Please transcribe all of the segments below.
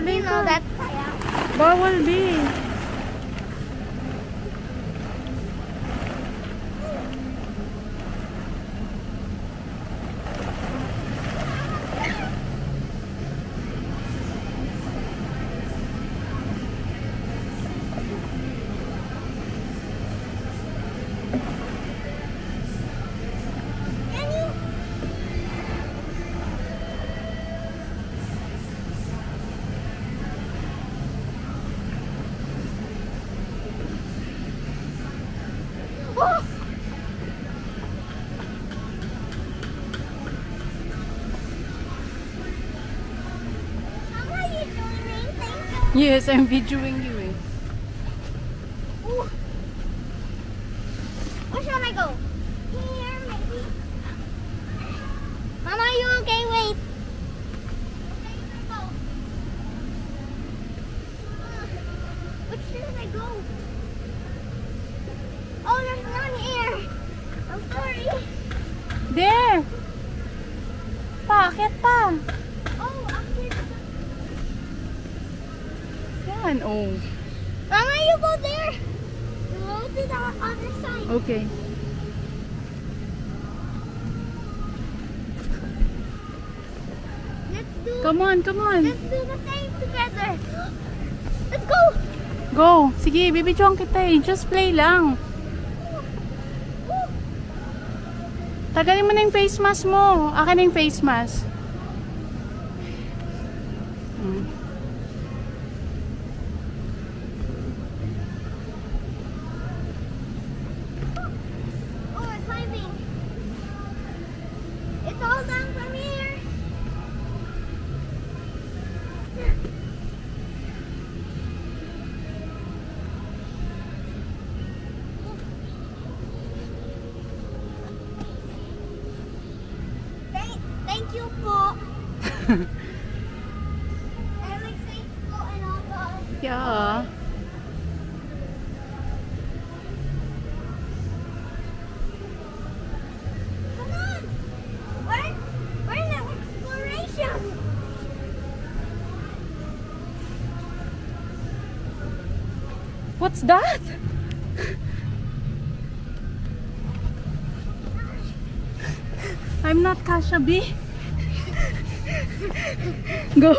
Sabihin ko. that kaya. Bawal, B. Yes, I'm videoing you. Ooh. Where should I go? Here, maybe. Mama, are you okay? Wait. Okay, let's go. Which should I go? Oh, there's none here. I'm sorry. There! Paakit pa! Oh, after the... Yan, oh. Mama, you go there. You go to the other side. Okay. Let's do... Come on, come on. Let's do the same together. Let's go. Go. Sige, bibidyoan kita eh. Just play lang. Tagalin mo na yung face mask mo. Akin na yung face mask. Oh, we're climbing. It's all down from here. Thank you po. I like saying po and all that. Yeah. Come on. We're in an exploration. What's that? I'm not Kasha B. Go.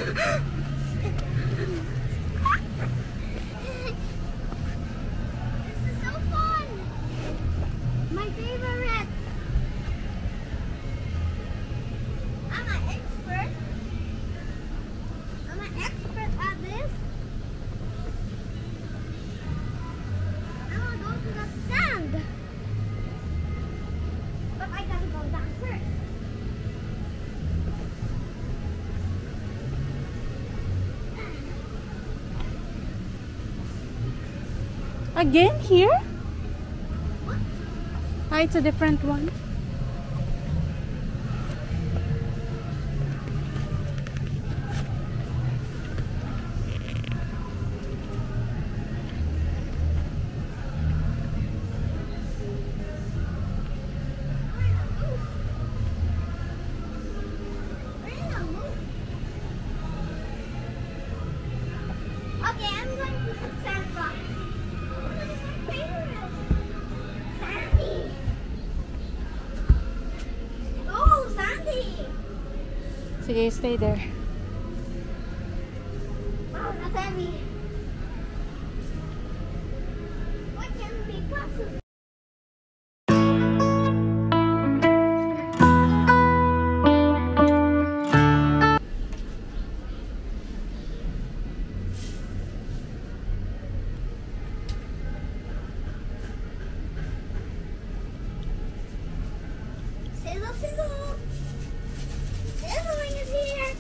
This is so fun. My favorite. I'm an expert. I'm an expert at this. I'm gonna go to the sand. But I gotta go down first. Again here? What? Ah, it's a different one. Okay, I'm going to the sandbox. Sandy. Oh, Sandy. Sige, stay there. Wow, that's heavy. What can be possible? Sizzle, sizzle. Sizzling is here.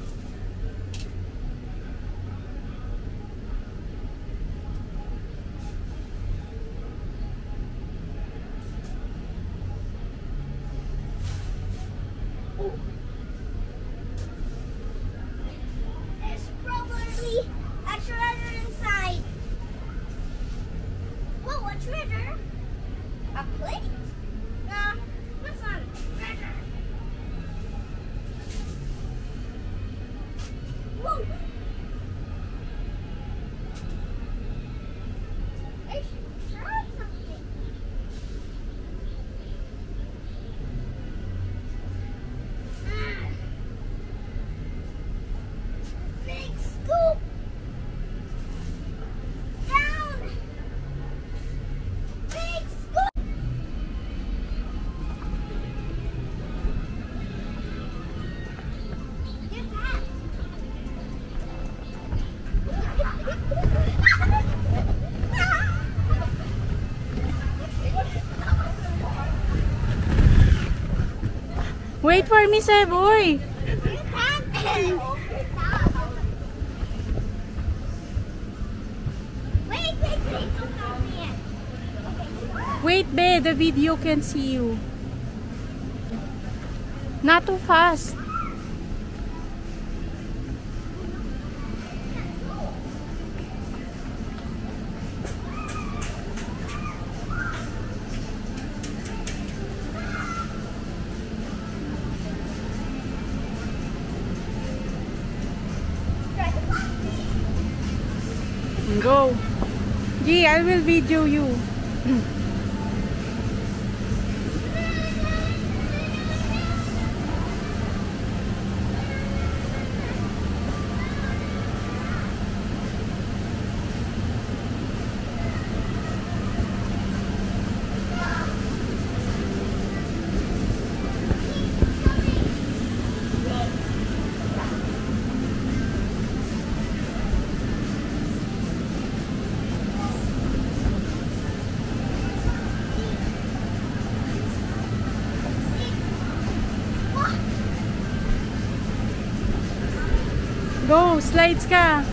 Oh. There's probably a treasure inside. Whoa, a treasure? A plate? Nah, that's not a treasure. Whoa! Wait for me, Seboy. Wait, babe. The video can see you. Not too fast. Go. Gee, I will video you. Go, slides ka.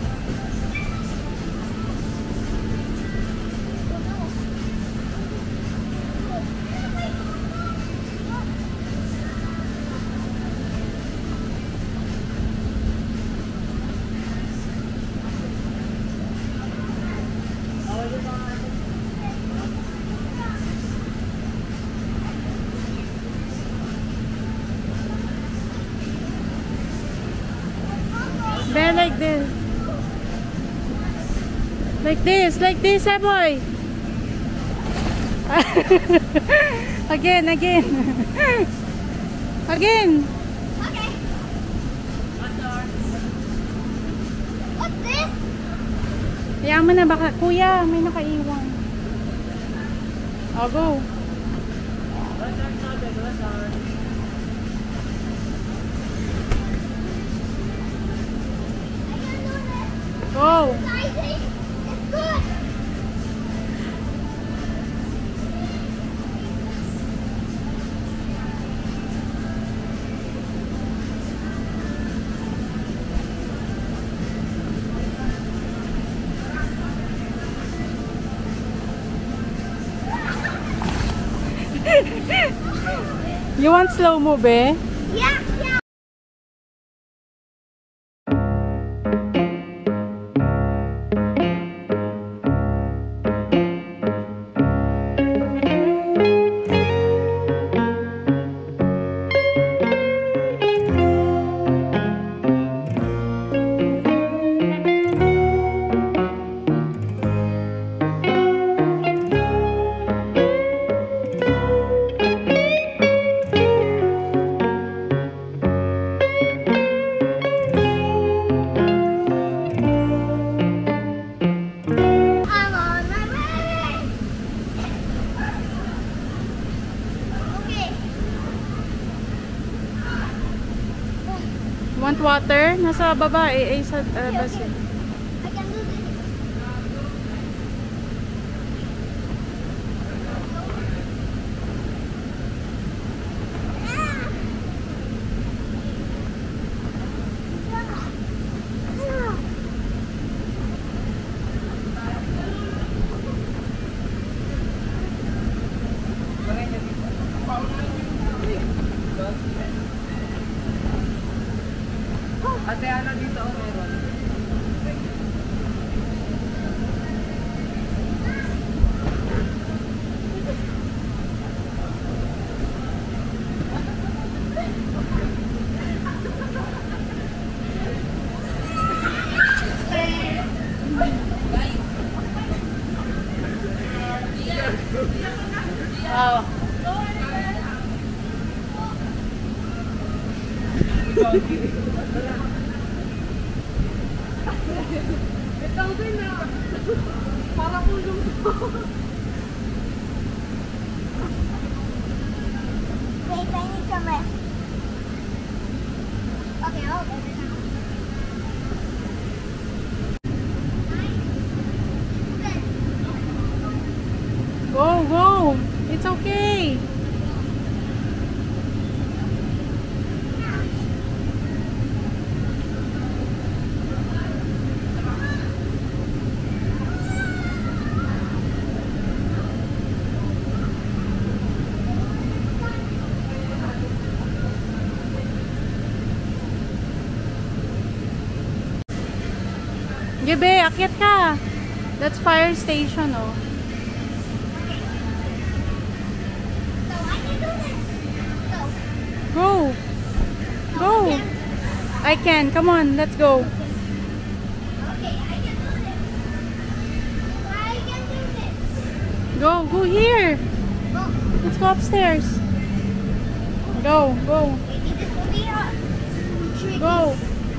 There, like this. Like this, Seboy. Again. Again. Okay. What's this? Hayaan mo na, baka, kuya, may nakaiwan. Oh, go. Go. It's good. You want slow-mo, be? Yeah. Want water? Nasa baba eh, sa labas eh. I can do this. Ate, ano dito meron? Oh. Ikaw din na. Para pulong to. Wait, I need some rest. Okay, I'll go now. Go, go. It's okay. Sige, be, akyat ka. That's fire station, oh. So I can do this. Go. Go. I can. Come on, let's go. Okay, I can do this. I can do this. Go here. Go. Let's go upstairs. Go. Maybe this will be tricky. Go.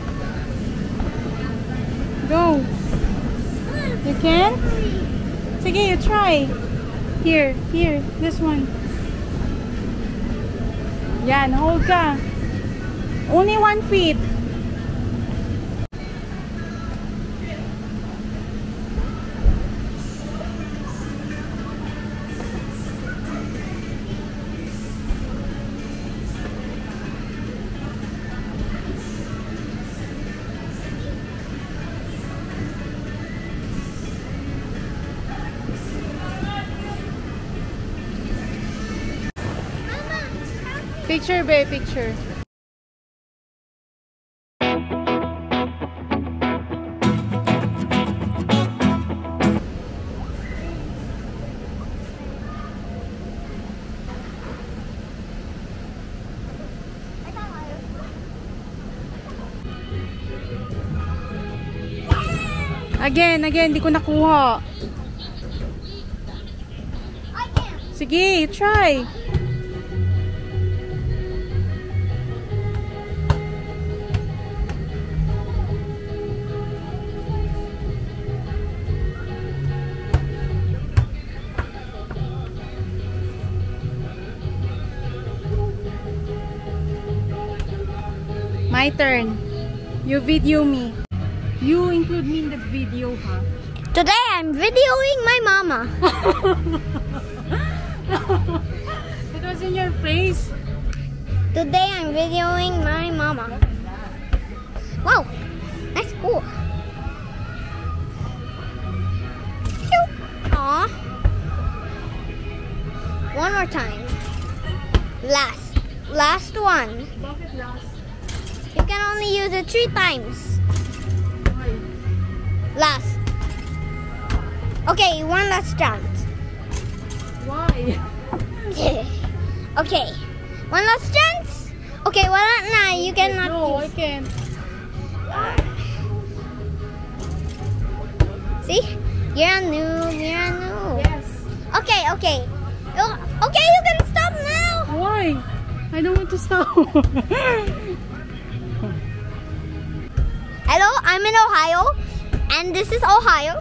You can? Sige, you try. Here, this one. Yan, hold ka. Only 1 feet. Picture, babe, picture. Again, di ko nakuha. I can. Sige, try. My turn. You video me. You include me in the video, huh? Today I'm videoing my mama. It was in your face. Today I'm videoing my mama. Wow, that's cool. Cute. Aw. One more time. Last one. Bakit last? You can only use it 3 times. Why? Last. Okay, one last chance. Why? Okay, one last chance. Okay, well, nah, you cannot No, I use. can't. See? You're a noob. Yes. Okay. Okay, you can stop now. Why? I don't want to stop. Hello, I'm in Ohio, and this is Ohio,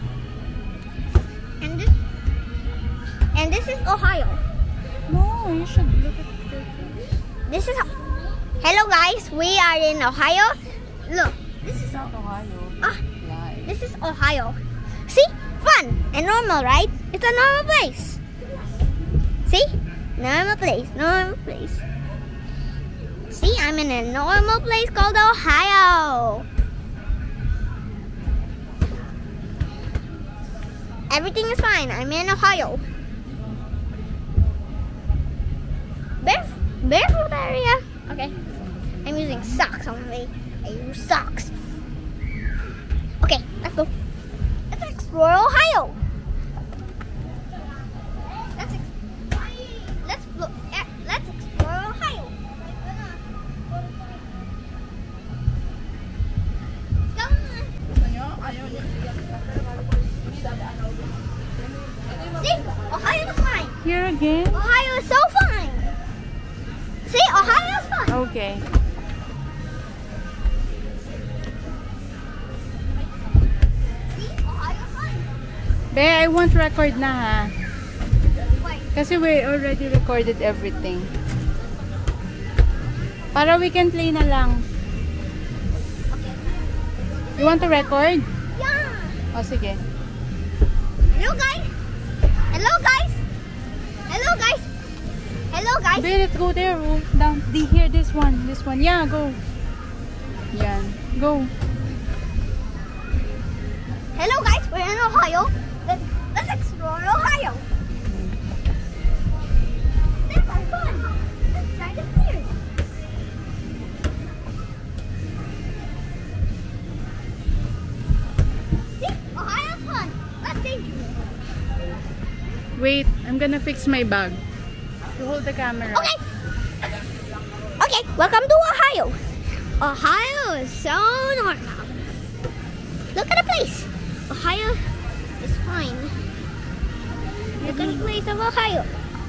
and this is Ohio. No, you should look at the This is. Hello, guys. We are in Ohio. Look, this is Ohio. Live. this is Ohio. See, fun and normal, right? It's a normal place. See, normal place. See, I'm in a normal place called Ohio. Everything is fine. I'm in Ohio. Barefoot area. Okay. I'm using socks only. I use socks. Okay, let's go. Let's explore Ohio. Let's explore Ohio. Come on. See, Ohio is fine. Here again? Ohio is so fine. See, Ohio is fine. Okay. See, Ohio is fine. Be, I won't record na ha. Wait. Kasi we already recorded everything. Para we can play na lang. Okay. You want to record? Yeah. O sige. Hello, guys. Hello, guys. Hello, guys. Hello, guys. Be, let's go there. Oh, down. Here, this one. This one. Yeah, go. Yan. Go. Hello, guys. We're in Ohio. Let's explore Ohio. Step on fun. Let's try the stairs. See? Wait, I'm gonna fix my bag. You hold the camera. Okay. Okay, welcome to Ohio. Ohio is so normal. Look at the place. Ohio is fine. Look at the place of Ohio.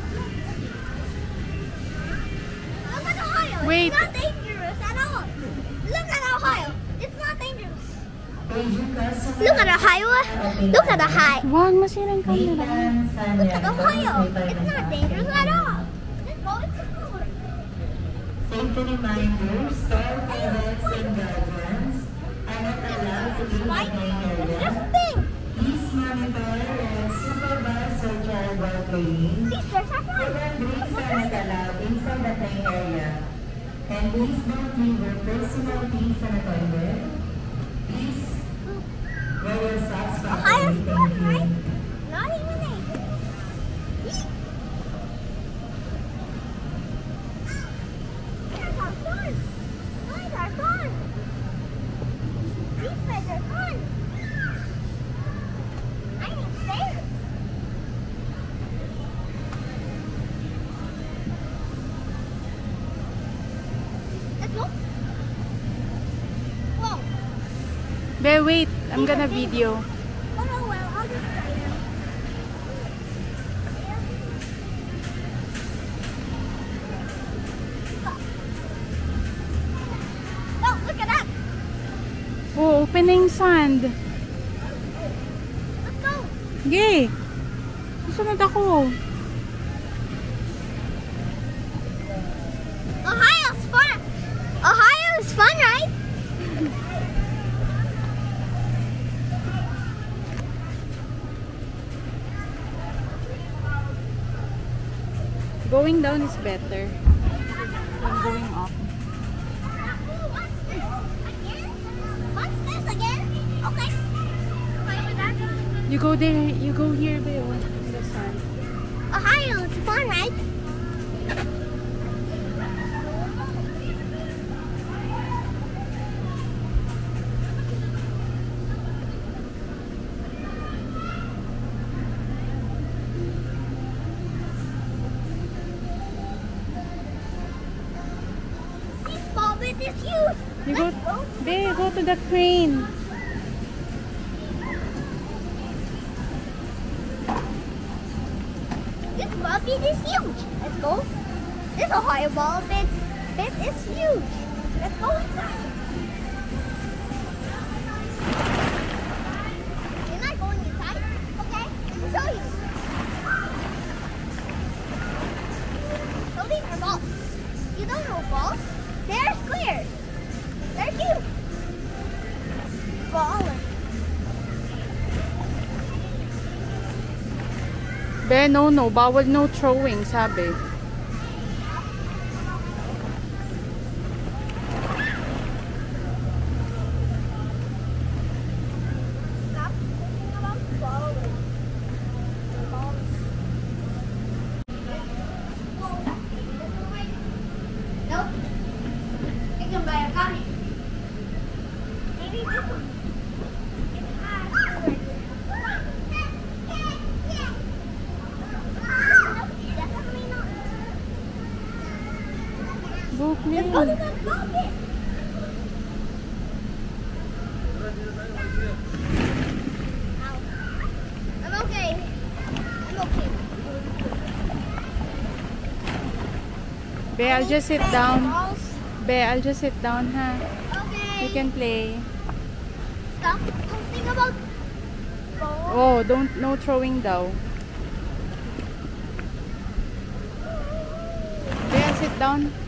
Look at Ohio. Wait. It's not dangerous at all. Look at Ohio. It's not dangerous. Look at Ohio. Look at Ohio. Wag masirang camera. Look at Ohio. It's not dangerous at all. Let's go explore. Safety reminders, all parents and guardians are not allowed to leave the main area. This thing. Please monitor and supervise your child while playing. These are fun. Children drinks are not allowed inside the playing area. And please don't leave your personal things on the toilet. Please wear your socks Ohio's properly. fun, Thank right? you. Not even a. These are fun. These are fun. These guys are fun. I need stairs. Let's go. Whoa. Be, wait. I'm gonna video. Oh no, well, I'll just try them. Oh, look at that. Oh, opening sand. Let's go. Yay! Susunod ako. Ohio's fun. Ohio's fun, right? Going down is better than going up. What's this? Again? What's this again? Okay. Play with that. You go there. You go here, Be. Oh, in the sand. Ohio's fun, right? This ball bit is huge. You go. Let's go. Be, go to the crane. This ball pit is huge. Let's go. This Ohio ball pit is huge. Let's go inside. You're not going inside? Okay, let me show you. So these are balls. You don't know balls? They're squares. They're cute. Baller. Be, no. Bawal no throwing, sabi. Stop thinking about balling. Balls. Nope. I can buy a car. Maybe this one. It has definitely not. Go Let's play. go to the pocket. Ow. I'm okay. I'm okay. Be, I'll just sit down. Balls. Be, I'll just sit down, ha? Okay. You can play. Stop talking about balls. Oh, no throwing daw. Be, I'll sit down.